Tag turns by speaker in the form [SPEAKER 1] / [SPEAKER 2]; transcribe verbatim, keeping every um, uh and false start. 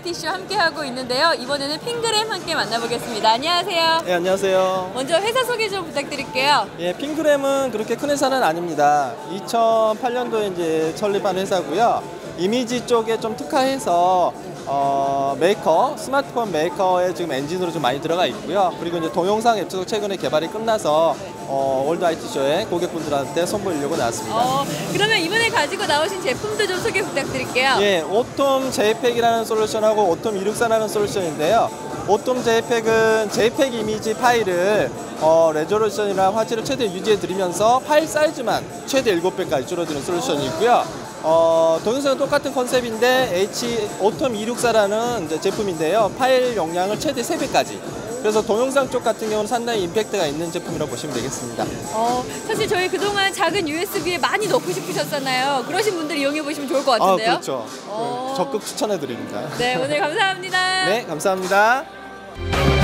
[SPEAKER 1] 아이티쇼 함께하고 있는데요. 이번에는 핑그램 함께 만나보겠습니다. 안녕하세요.
[SPEAKER 2] 네, 안녕하세요.
[SPEAKER 1] 먼저 회사 소개 좀 부탁드릴게요.
[SPEAKER 2] 예, 핑그램은 그렇게 큰 회사는 아닙니다. 이천팔 년도에 이제 설립한 회사고요. 이미지 쪽에 좀 특화해서 어, 메이커, 스마트폰 메이커의 지금 엔진으로 좀 많이 들어가 있고요. 그리고 이제 동영상 앱도 최근에 개발이 끝나서 어, 월드 아이티쇼에 고객분들한테 선보이려고 나왔습니다.
[SPEAKER 1] 어, 그러면 이번에 가지고 나오신 제품도 좀 소개 부탁드릴게요.
[SPEAKER 2] 예, 오톰 제이팩이라는 솔루션하고 오톰 이백육십사라는 솔루션인데요. 오톰 제이팩은 제이팩 이미지 파일을 어, 레조루션이나 화질을 최대 유지해 드리면서 파일 사이즈만 최대 일곱 배까지 줄어드는 솔루션이고요. 어, 동영상은 똑같은 컨셉인데 H 오톰 이백육십사라는 이제 제품인데요. 파일 용량을 최대 세 배까지. 그래서 동영상 쪽 같은 경우는 상당히 임팩트가 있는 제품이라고 보시면 되겠습니다.
[SPEAKER 1] 어, 사실 저희 그동안 작은 유에스비에 많이 넣고 싶으셨잖아요. 그러신 분들 이용해 보시면 좋을 것 같은데요.
[SPEAKER 2] 아, 그렇죠.
[SPEAKER 1] 어...
[SPEAKER 2] 적극 추천해 드립니다.
[SPEAKER 1] 네, 오늘 감사합니다.
[SPEAKER 2] 네, 감사합니다.